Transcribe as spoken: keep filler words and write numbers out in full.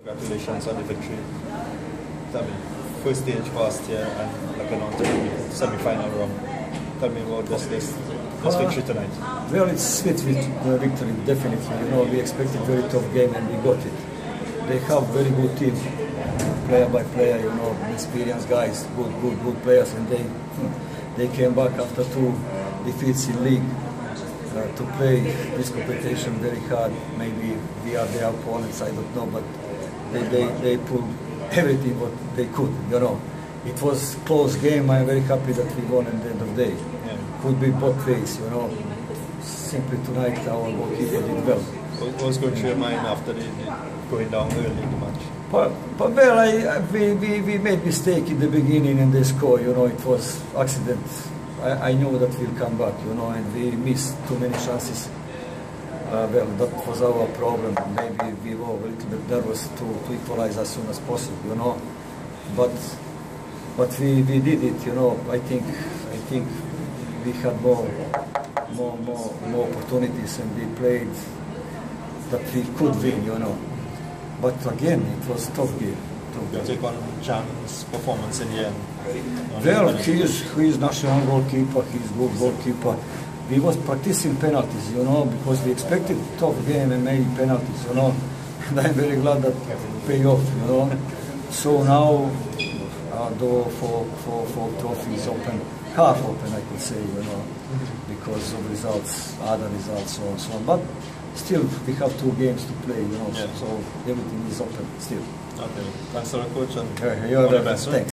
Congratulations on the victory. Tell me, first stage past here and looking on to the semi-final round. Tell me about this this, this uh, victory tonight. Well, it's sweet uh, victory, definitely. You know, we expected very tough game and we got it. They have very good team, player by player. You know, experienced guys, good, good, good players, and they they came back after two defeats in league uh, to play this competition very hard. Maybe we are their opponents, I don't know, but they they they pulled everything what they could. You know, it was a close game. I'm very happy that we won at the end of the day. Yeah. Could be both ways. You know, simply tonight our goalkeeper did well. What was going through your mind after the, the going down early in the match? But, but well, I, we, we, we made mistake in the beginning and they score, you know, it was accident. I, I knew that we'll come back, you know, and we missed too many chances. Uh, well, that was our problem. Maybe we were a little bit nervous to, to equalize as soon as possible, you know. But but we, we did it, you know. I think I think we had more more more more opportunities and we played that we could win, you know. But again, it was a tough game. You take on Jan's performance in the end. Well, he is, he is national goalkeeper, he is good goalkeeper. We was practicing penalties, you know, because we expected tough game and made penalties, you know. And I'm very glad that pay off, you know. So now, uh, door for, for, for trophies open, half open, I could say, you know, because of results, other results, so on, so on. But still, we have two games to play, you know, yeah. So everything is open still. Okay, thanks a lot, coach, and yeah, you're all the best. Thanks.